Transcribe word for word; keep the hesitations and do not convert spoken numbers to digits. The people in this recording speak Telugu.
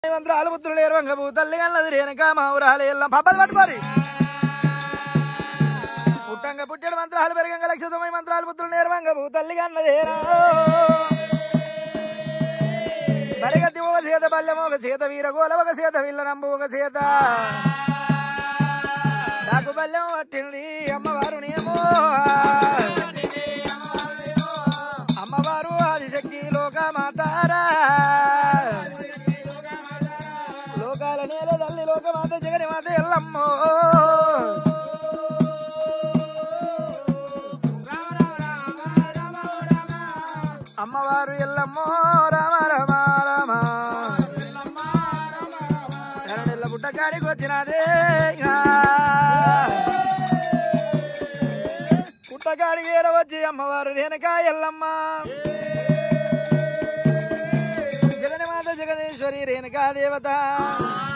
మంత్రాలు పుత్రులు ఏర్వంగ తల్లి అన్నది రేణుక మా ఊరాలు ఎల్లం పబ్బది పట్టుకోరి పుట్టంగా పుట్టడు మంత్రాలు పెరగంగ లక్ష తొమ్మిది మంత్రాలు పుత్రులు నేర్వంగ తల్లి అన్నదేరా బరిగతి ఒక చేత బల్యం ఒక చేత వీరగోల ఒక చేత విల్ల నంబు ఒక చేత నాకు బల్యం పట్టింది అమ్మవారు నేమో అమ్మవారు ఆదిశక్తి లోకమాతారా లోకాల నేల తల్లి లోకమాత జగని మాత ఎల్లమ్మో అమ్మవారు ఎల్లమ్మో రామ రామ రామ ఎరడెల్ల గుట్ట కాడికి వచ్చినదే గుట్టకాడికి ఏరవచ్చి అమ్మవారు రేణుక ఎల్లమ్మ జగన్మాత జగదీశ్వరి రేణుకా దేవత